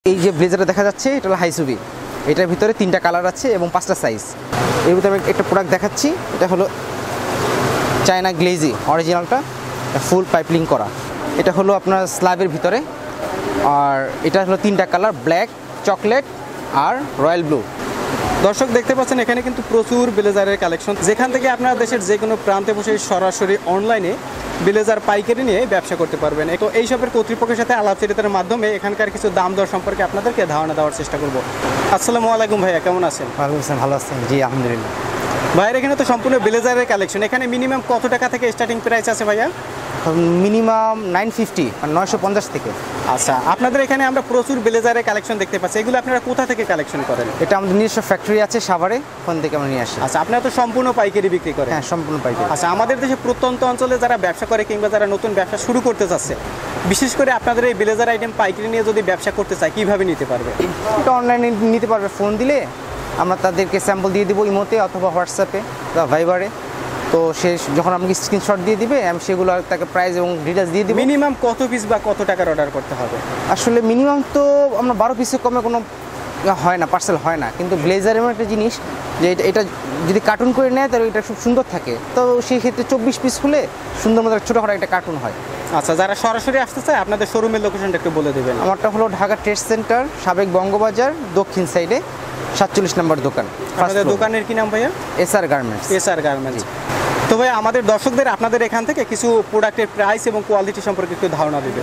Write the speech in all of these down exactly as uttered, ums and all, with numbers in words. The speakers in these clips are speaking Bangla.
এই যে ব্লেজারটা দেখা যাচ্ছে এটা হলো হাইসুবি। এটার ভিতরে তিনটা কালার আছে এবং পাঁচটা সাইজ। এর ভিতরে আমি একটা প্রোডাক্ট দেখাচ্ছি। এটা হলো চায়না গ্লেজি অরিজিনালটা, ফুল পাইপলিং করা। এটা হলো আপনার স্ল্যাবের ভিতরে, আর এটা হলো তিনটা কালার, ব্ল্যাক, চকলেট আর রয়্যাল ব্লু। দর্শক দেখতে পাচ্ছেন এখানে কিন্তু প্রচুর ব্লেজারের কালেকশন, যেখান থেকে আপনারা দেশের যে কোনো প্রান্তে বসে সরাসরি অনলাইনে ব্লেজার পাইকারি নিয়ে ব্যবসা করতে পারবেন। তো এই সবের কর্তৃপক্ষের সাথে আলাপচারিতার মাধ্যমে এখানকার কিছু দাম দর সম্পর্কে আপনাদেরকে ধারণা দেওয়ার চেষ্টা করব। আসসালামু আলাইকুম ভাইয়া, কেমন আছেন? ওয়ালাইকুম আসসালাম, ভালো আছেন? জি আলহামদুলিল্লাহ। ভাইয়ের এখানে তো সম্পূর্ণ ব্লেজারের কালেকশন, এখানে মিনিমাম কত টাকা থেকে স্টার্টিং প্রাইস আছে ভাইয়া? মিনিমাম নাইন ফিফটি মানে নয়শো পঞ্চাশ থেকে। আচ্ছা, আপনাদের এখানে আমরা প্রচুর ব্লেজারের কালেকশন দেখতে পাচ্ছি, এগুলো আপনারা কোথা থেকে কালেকশন করেন? এটা আমাদের নিজস্ব ফ্যাক্টরি আছে সাভারে, ওখান থেকে আমরা নিয়ে আসি। আচ্ছা, আপনারা তো সম্পূর্ণ পাইকারি বিক্রি করেন? হ্যাঁ, সম্পূর্ণ পাইকারি। আচ্ছা, আমাদের দেশে প্রত্যন্ত অঞ্চলে যারা ব্যবসা করে কিংবা যারা নতুন ব্যবসা শুরু করতে চাচ্ছে, বিশেষ করে আপনাদের এই ব্লেজার আইটেম পাইকারি নিয়ে যদি ব্যবসা করতে চায় কিভাবে নিতে পারবে? এটা অনলাইনে নিতে পারবে, ফোন দিলে আমরা তাদেরকে স্যাম্পল দিয়ে দেবো ইমোতে অথবা হোয়াটসঅ্যাপে বা ভাইবারে। তো সে যখন আমাকে স্ক্রিনশট দিয়ে দিবে, আমি সেগুলো তাকে প্রাইস এবং ডিটেলস দিয়ে দিব। মিনিমাম কত পিস বা কত টাকার অর্ডার করতে হবে? আসলে মিনিমাম তো আমরা বারো পিসের কমে কোনো হয় না, পার্সেল হয় না। কিন্তু ব্লেজার এমন একটা জিনিস যে এটা এটা যদি কার্টুন করে নেয় তাহলে এটা খুব সুন্দর থাকে। তো সেই ক্ষেত্রে চব্বিশ পিস হলে সুন্দর মতো ছোটোখাটো একটা কার্টুন হয়। আচ্ছা, যারা সরাসরি আসতে চায় আপনাদের শোরুমের লোকেশনটা একটু বলে দেবেন। আমারটা হলো ঢাকা ট্রেড সেন্টার, সাবেক বঙ্গবাজার, দক্ষিণ সাইডে সাতচল্লিশ নম্বর দোকান। আপনাদের দোকানের কি নাম ভাইয়া? S R garments. S R garments. তো ভাই আমাদের দর্শকদের আপনাদের এখান থেকে কিছু প্রোডাক্টের প্রাইস এবং কোয়ালিটি সম্পর্কে একটু ধারণা দেবেন।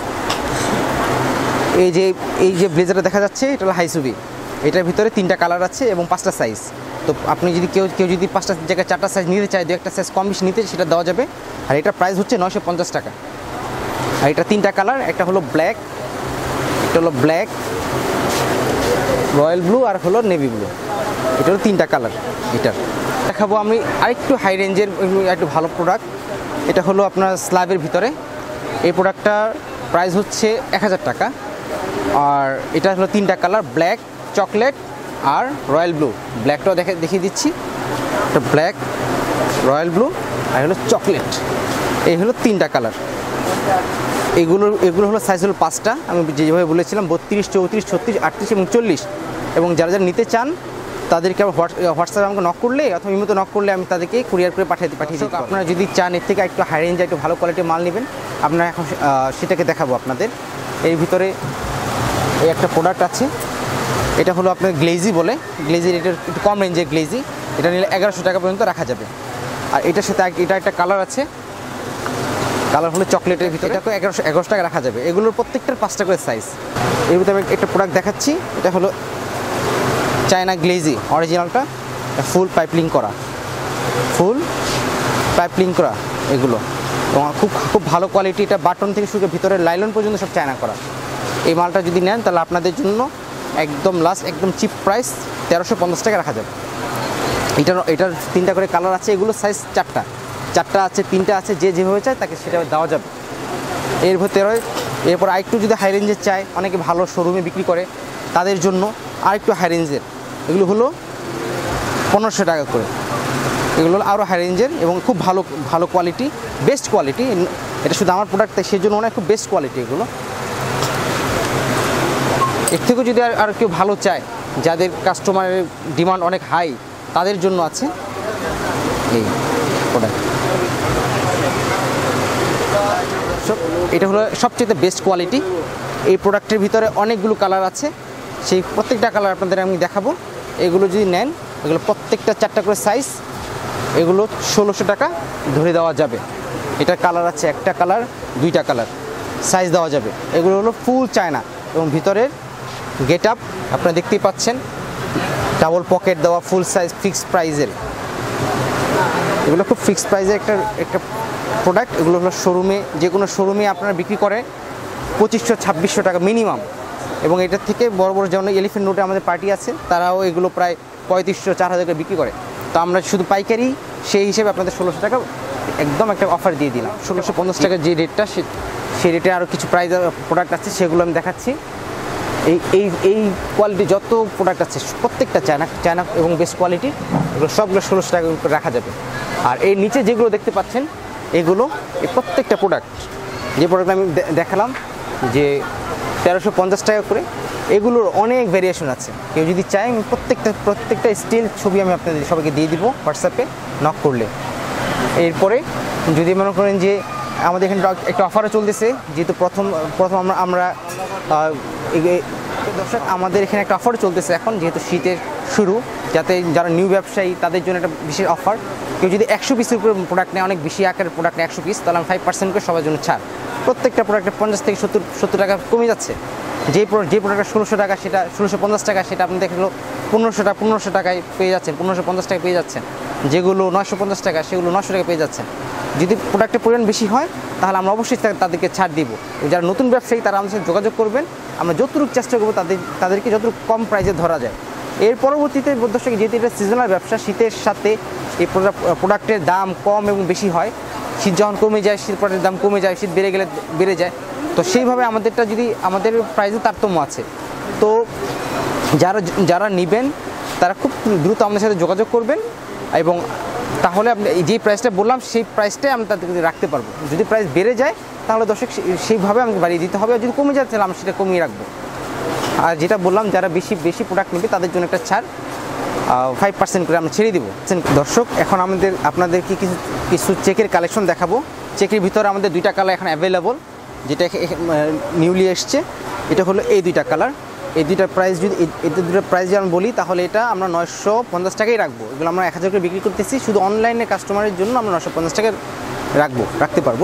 এই যে এই যে ব্লেজারটা দেখা যাচ্ছে এটা হলো হাইসুবি। এটার ভিতরে তিনটা কালার আছে এবং পাঁচটা সাইজ। তো আপনি যদি কেউ কেউ যদি পাঁচটা জায়গায় চারটা সাইজ নিতে চায়, দু একটা সাইজ কম বেশি নিতে, সেটা দেওয়া যাবে। আর এটার প্রাইস হচ্ছে নয়শো পঞ্চাশ টাকা। আর এটা তিনটা কালার, একটা হলো ব্ল্যাক, একটা হলো ব্ল্যাক, রয়্যাল ব্লু আর হলো নেভি ব্লু। এটা হলো তিনটা কালার। এটার দেখাবো আমি আরেকটু হাই রেঞ্জের একটু ভালো প্রোডাক্ট। এটা হলো আপনার স্ল্যাবের ভিতরে। এই প্রোডাক্টটার প্রাইস হচ্ছে এক হাজার টাকা। আর এটা হলো তিনটা কালার, ব্ল্যাক, চকলেট আর রয়্যাল ব্লু। ব্ল্যাকটাও দেখে দেখিয়ে দিচ্ছি, এটা ব্ল্যাক, রয়্যাল ব্লু আর হলো চকলেট। এই হলো তিনটা কালার। এগুলো এগুলো হলো সাইজ হলো পাঁচটা, আমি যেভাবে বলেছিলাম বত্রিশ, চৌত্রিশ, ছত্রিশ, আটত্রিশ এবং চল্লিশ। এবং যারা যারা নিতে চান তাদেরকে আমার হোয়াটসঅ্যাপে আমাকে নক করলে অথবা ইমোতে নক করলে আমি তাদেরকে কুরিয়ার করে পাঠিয়ে পাঠিয়ে দিই। আপনারা যদি চান এর থেকে একটু হাই রেঞ্জে একটু ভালো কোয়ালিটির মাল নেবেন, আপনারা এখন সেটাকে দেখাবো আপনাদের। এর ভিতরে এই একটা প্রোডাক্ট আছে, এটা হলো আপনার গ্লেজি বলে। গ্লেজির এটা একটু কম রেঞ্জের গ্লেজি, এটা নিলে এগারোশো টাকা পর্যন্ত রাখা যাবে। আর এটার সাথে এটা একটা কালার আছে, কালার হলো চকলেটের ভিতরে, এটাকে এগারোশো এগারোশো টাকা রাখা যাবে। এগুলোর প্রত্যেকটার পাঁচটা করে সাইজ। এর ভিতরে আমি একটা প্রোডাক্ট দেখাচ্ছি। এটা হলো চায়না গ্লেজি অরিজিনালটা, ফুল পাইপলিং করা, ফুল পাইপলিং করা এগুলো। এবং খুব খুব ভালো কোয়ালিটি। এটা বাটন থেকে শুরু করে ভিতরে লাইলন পর্যন্ত সব চায়না করা। এই মালটা যদি নেন তাহলে আপনাদের জন্য একদম লাস্ট একদম চিপ প্রাইস তেরোশো পঞ্চাশ টাকা রাখা যাবে। এটার এটার তিনটা করে কালার আছে, এগুলো সাইজ চারটা চারটা আছে, তিনটা আছে, যে যেভাবে চায় তাকে সেটা দেওয়া যাবে। এর ভিতরে এরপর আরেকটু যদি হাই রেঞ্জের চায়, অনেকে ভালো শোরুমে বিক্রি করে, তাদের জন্য আরেকটু হাই রেঞ্জের এগুলো হলো পনেরোশো টাকা করে। এগুলো হলো আরও হাই রেঞ্জের এবং খুব ভালো ভালো কোয়ালিটি, বেস্ট কোয়ালিটি। এটা শুধু আমার প্রোডাক্ট তাই সেই জন্য অনেক খুব বেস্ট কোয়ালিটি এগুলো। এর থেকেও যদি আর আর কেউ ভালো চায়, যাদের কাস্টমারের ডিমান্ড অনেক হাই, তাদের জন্য আছে এই প্রোডাক্ট। এটা হলো সবচেয়ে বেস্ট কোয়ালিটি। এই প্রোডাক্টের ভিতরে অনেকগুলো কালার আছে, সেই প্রত্যেকটা কালার আপনাদের আমি দেখাবো। এগুলো যদি নেন, এগুলো প্রত্যেকটা চারটা করে সাইজ, এগুলো ষোলোশো টাকা ধরে দেওয়া যাবে। এটা কালার আছে একটা কালার, দুইটা কালার, সাইজ দেওয়া যাবে। এগুলো হলো ফুল চায়না এবং ভিতরের গেট আপ আপনারা দেখতেই পাচ্ছেন, ডাবল পকেট দেওয়া, ফুল সাইজ, ফিক্সড প্রাইজের। এগুলো খুব ফিক্সড প্রাইজের একটা একটা প্রোডাক্ট। এগুলো হলো শোরুমে, যে কোনো শোরুমে আপনারা বিক্রি করে পঁচিশশো ছাব্বিশশো টাকা মিনিমাম। এবং এটার থেকে বড় বড় যেমন এলিফেন্ট রোডে আমাদের পার্টি আছে, তারাও এগুলো প্রায় পঁয়ত্রিশশো চার হাজার টাকা বিক্রি করে। তো আমরা শুধু পাইকারি, সেই হিসেবে আপনাদের ষোলোশো টাকা একদম একটা অফার দিয়ে দিলাম। ষোলোশো পঞ্চাশ টাকার যে রেটটা, সেই রেটে আরও কিছু প্রাইস প্রোডাক্ট আছে, সেগুলো আমি দেখাচ্ছি। এই এই এই কোয়ালিটি যত প্রোডাক্ট আছে প্রত্যেকটা চায়না চায়না এবং বেস্ট কোয়ালিটি, এগুলো সবগুলো ষোলোশো টাকা রাখা যাবে। আর এর নিচে যেগুলো দেখতে পাচ্ছেন, এগুলো এই প্রত্যেকটা প্রোডাক্ট, যে প্রোডাক্ট আমি দেখালাম যে তেরোশো পঞ্চাশ টাকা করে, এগুলোর অনেক ভেরিয়েশন আছে। কেউ যদি চায় আমি প্রত্যেকটা প্রত্যেকটা স্টিল ছবি আমি আপনাদের সবাইকে দিয়ে দিব হোয়াটসঅ্যাপে নক করলে। এরপরে যদি মনে করেন যে আমাদের এখানে একটা অফারও চলতেছে, যেহেতু প্রথম প্রথম আমরা আমরা দর্শক আমাদের এখানে একটা অফার চলতেছে এখন, যেহেতু শীতের শুরু, যাতে যারা নিউ ব্যবসায়ী তাদের জন্য একটা বিশেষ অফার। কেউ যদি একশো পিসের উপরে প্রোডাক্ট নেয়, অনেক বেশি আকারের প্রোডাক্ট নেয় একশো পিস, তাহলে আমি ফাইভ পার্সেন্ট করে সবার জন্য ছাড়। প্রত্যেকটা প্রোডাক্টে পঞ্চাশ থেকে সত্তর সত্তর টাকা কমে যাচ্ছে। যে যে প্রোডাক্টটা ষোলোশো টাকা সেটা ষোলোশো পঞ্চাশ টাকা সেটা আপনি দেখলো পনেরোশো টাকা পনেরোশো টাকায় পেয়ে যাচ্ছেন, পনেরোশো পঞ্চাশ টাকায় পেয়ে যাচ্ছেন। যেগুলো নয়শো পঞ্চাশ টাকা সেগুলো নশো টাকা পেয়ে যাচ্ছেন। যদি প্রোডাক্টের পরিমাণ বেশি হয় তাহলে আমরা অবশ্যই তাদেরকে ছাড় দিব। যারা নতুন ব্যবসায়ী তারা আমাদের সাথে যোগাযোগ করবেন, আমরা যতটুকু চেষ্টা করবো তাদের তাদেরকে যতটুকু কম প্রাইসে ধরা যায়। এর পরবর্তীতে দর্শক, যেহেতু এটা সিজনাল ব্যবসা, শীতের সাথে এই প্রোডাক্টের দাম কম এবং বেশি হয়। শীত যখন কমে যায়, শীত প্রোডাক্টের দাম কমে যায়, শীত বেড়ে গেলে বেড়ে যায়। তো সেইভাবে আমাদেরটা যদি আমাদের প্রাইসে তারতম্য আছে। তো যারা যারা নেবেন তারা খুব দ্রুত আমাদের সাথে যোগাযোগ করবেন, এবং তাহলে আপনি যে প্রাইসটা বললাম সেই প্রাইসটাই আমরা তাদেরকে রাখতে পারবো। যদি প্রাইস বেড়ে যায় তাহলে দর্শক সেইভাবে আমাকে বাড়িয়ে দিতে হবে, আর যদি কমে যায় তাহলে আমরা সেটা কমিয়ে রাখবো। আর যেটা বললাম, যারা বেশি বেশি প্রোডাক্ট নেবে তাদের জন্য একটা ছাড় ফাইভ পার্সেন্ট করে আমরা ছেড়ে দিব। দর্শক, এখন আমাদের আপনাদেরকে কিছু কিছু চেকের কালেকশন দেখাবো। চেকের ভিতরে আমাদের দুইটা কালার এখন অ্যাভেলেবল, যেটা নিউলি এসছে। এটা হলো এই দুইটা কালার। এই দুইটার প্রাইস যদি এই দুটোর প্রাইস যদি আমি বলি তাহলে এটা আমরা নয়শো পঞ্চাশ টাকাই রাখবো। এগুলো আমরা এক হাজার করে বিক্রি করতেছি, শুধু অনলাইনে কাস্টমারের জন্য আমরা নয়শো পঞ্চাশ টাকা রাখবো রাখতে পারবো।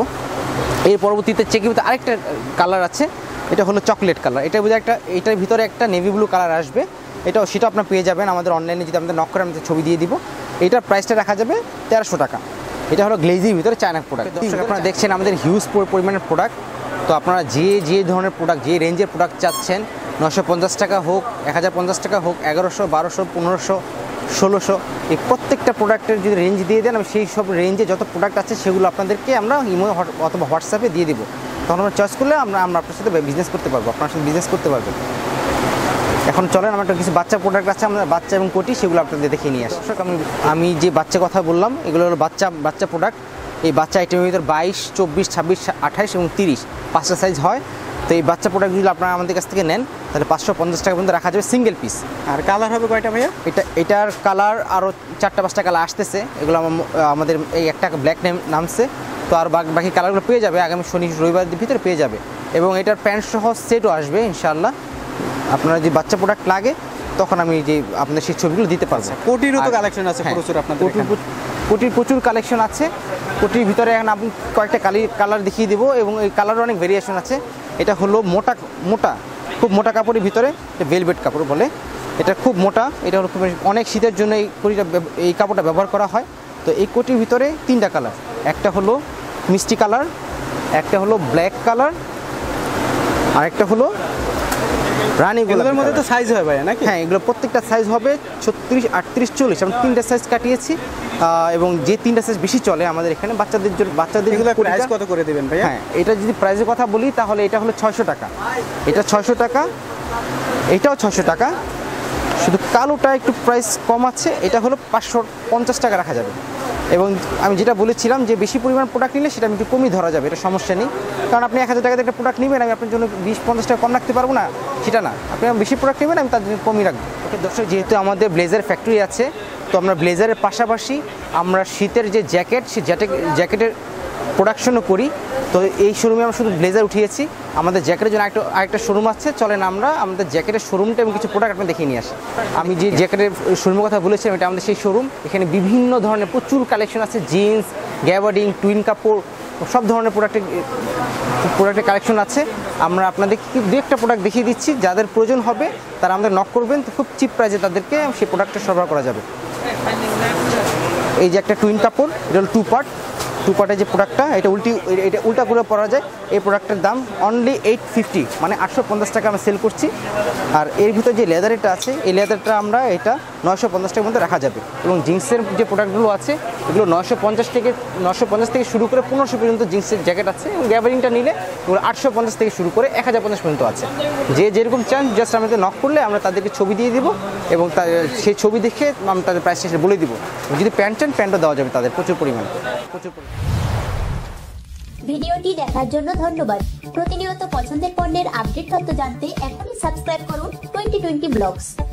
এর পরবর্তীতে চেকের ভিতরে আরেকটা কালার আছে, এটা হলো চকলেট কালার। এটার ভিতরে একটা এটার ভিতরে একটা নেভি ব্লু কালার আসবে। এটাও সেটা আপনার পেয়ে যাবেন আমাদের অনলাইনে, যদি আমাদের নক করে আমাদের ছবি দিয়ে দিব। এটার প্রাইসটা রাখা যাবে তেরোশো টাকা। এটা হলো গ্লেজির ভিতরে চায়না প্রোডাক্ট। আপনারা দেখছেন আমাদের হিউজ পরিমাণের প্রোডাক্ট। তো আপনারা যে যে ধরনের প্রোডাক্ট, যে রেঞ্জের প্রোডাক্ট চাচ্ছেন, নশো পঞ্চাশ টাকা হোক, এক হাজার পঞ্চাশ টাকা হোক, এগারোশো, বারোশো, পনেরোশো, ষোলোশো, এই প্রত্যেকটা প্রোডাক্টের যদি রেঞ্জ দিয়ে দেন, আমি সেই সব রেঞ্জে যত প্রোডাক্ট আছে সেগুলো আপনাদেরকে আমরা ইমো অথবা হোয়াটসঅ্যাপে দিয়ে দেবো। তখন আমরা চয়েস করলে আমরা আমরা আপনার সাথে বিজনেস করতে পারবো, আপনার সাথে বিজনেস করতে পারবেন। এখন চলেন, আমার কিছু বাচ্চা প্রোডাক্ট আছে, আমরা বাচ্চা এবং কোটি সেগুলো আপনাদের দেখে নিয়ে আসি। আমি আমি যে বাচ্চা কথা বললাম এগুলো হলো বাচ্চা বাচ্চা প্রোডাক্ট। এই বাচ্চা আইটেমের ভিতরে বাইশ, চব্বিশ, ছাব্বিশ, আঠাইশ এবং তিরিশ পাঁচটা সাইজ হয়। তো এই বাচ্চা প্রোডাক্টগুলো আপনারা আমাদের কাছ থেকে নেন তাহলে পাঁচশো পঞ্চাশ টাকা পর্যন্ত রাখা যাবে সিঙ্গেল পিস। আর কালার হবে কয়টা ভাইয়া? এটা এটার কালার আরও চারটা পাঁচটা কালার আসতেছে। এগুলো আমাদের এই একটা ব্ল্যাক নেম নামছে। তো আর বাকি কালারগুলো পেয়ে যাবে আগামী শনি রবিবারের ভিতরে পেয়ে যাবে। এবং এটার প্যান্ট সহ সেটও আসবে ইনশাআল্লাহ। আপনার যদি বাচ্চা প্রোডাক্ট লাগে তখন আমি যে আপনাদের সেই ছবিগুলো দিতে পারবো। কোটিরও তো কালেকশন আছে প্রচুর, আপনাদের কোটির প্রচুর কালেকশন আছে। কোটির ভিতরে এখন আপনি কয়েকটা কালি কালার দেখিয়ে দেবো, এবং এই কালারও অনেক ভেরিয়েশন আছে। এটা হলো মোটা মোটা খুব মোটা কাপড়ের ভিতরে, এটা ভেলভেট কাপড় বলে। এটা খুব মোটা, এটা হলো খুব অনেক শীতের জন্য এই কোটিটা এই কাপড়টা ব্যবহার করা হয়। তো এই কোটির ভিতরে তিনটা কালার, একটা হলো মিষ্টি কালার, একটা হলো ব্ল্যাক কালার, আর একটা হলো রানী গোলাপের মধ্যে। তো সাইজ হয় ভাই নাকি? হ্যাঁ, এগুলো প্রত্যেকটা সাইজ হবে ছত্রিশ, আটত্রিশ, চল্লিশ। আমরা তিনটা সাইজ কাটিয়েছি, এবং যে তিনটা সাইজ বেশি চলে আমাদের এখানে বাচ্চাদের জন্য। বাচ্চাদের প্রাইস কত করে দেবেন ভাই? হ্যাঁ, এটা যদি প্রাইসের কথা বলি তাহলে এটা হলো ছয়শো টাকা, এটা ছয়শো টাকা, এটাও ছয়শো টাকা। শুধু কালোটা একটু প্রাইস কম আছে, এটা হলো পাঁচশো পঞ্চাশ টাকা রাখা যাবে। এবং আমি যেটা বলেছিলাম যে বেশি পরিমাণ প্রোডাক্ট নিলে সেটা আমি একটু কমই ধরা যাবে, এটা সমস্যা নেই। কারণ আপনি এক হাজার টাকাতে একটা প্রোডাক্ট নেবেন, আমি আপনার জন্য বিশ পঞ্চাশ টাকা কম রাখতে পারবো না, সেটা না। আপনি বেশি প্রোডাক্ট নেবেন, আমি তার জন্য কমই রাখবো। ওকে দর্শক, যেহেতু আমাদের ব্লেজার ফ্যাক্টরি আছে, তো আমরা ব্লেজারের পাশাপাশি আমরা শীতের যে জ্যাকেট, সেই জ্যাকেট জ্যাকেটের প্রোডাকশনও করি। তো এই শোরুমে আমরা শুধু ব্লেজার উঠিয়েছি, আমাদের জ্যাকেটের জন্য আরেকটা আরেকটা শোরুম আছে। চলেন আমরা আমাদের জ্যাকেটের শোরুমটা এবং কিছু প্রোডাক্ট আপনি দেখিয়ে নিয়ে আসি। আমি যে জ্যাকেটের শোরুমের কথা বলেছিলাম, এটা আমাদের সেই শোরুম। এখানে বিভিন্ন ধরনের প্রচুর কালেকশন আছে, জিন্স, গ্যাবার্ডিং, টুইন কাপড়, সব ধরনের প্রোডাক্টের প্রোডাক্টের কালেকশন আছে। আমরা আপনাদেরকে দু একটা প্রোডাক্ট দেখিয়ে দিচ্ছি, যাদের প্রয়োজন হবে তারা আমাদের নক করবেন, তো খুব চিপ প্রাইসে তাদেরকে সেই প্রোডাক্টটা সরবরাহ করা যাবে। এই যে একটা টুইন কাপড়, এটা হলো টু পার্ট টু পার্টের যে প্রোডাক্টটা, এটা উল্টি এটা উল্টা করে পরা যায়। এই প্রোডাক্টের দাম অনলি এইট ফিফটি, মানে আটশো পঞ্চাশ টাকা আমরা সেল করছি। আর এর ভিতরে যে লেদারটা আছে, এই লেদারটা আমরা এটা নয়শো পঞ্চাশ টাকার মধ্যে রাখা যাবে। এবং জিন্সের যে প্রোডাক্টগুলো আছে এগুলো নয়শো পঞ্চাশ থেকে নয়শো পঞ্চাশ থেকে শুরু করে পনেরোশো পর্যন্ত জিন্সের জ্যাকেট আছে। এবং গ্যাবারিংটা নিলে এগুলো আটশো পঞ্চাশ থেকে শুরু করে এক হাজার পঞ্চাশ পর্যন্ত আছে। যে যেরকম চান জাস্ট আমাদের নক করলে আমরা তাদেরকে ছবি দিয়ে দিব, এবং সেই ছবি দেখে আমরা তাদের প্রাইসটা সেটা বলে দিব। যদি প্যান্ট চান প্যান্টও দেওয়া যাবে তাদের প্রচুর পরিমাণে প্রচুর পরিমাণে ভিডিওটি দেখার জন্য ধন্যবাদ। প্রতিনিয়ত পছন্দের পণ্যের আপডেট তথ্য জানতে এখনই সাবস্ক্রাইব করুন টোয়েন্টি টোয়েন্টি ব্লগস।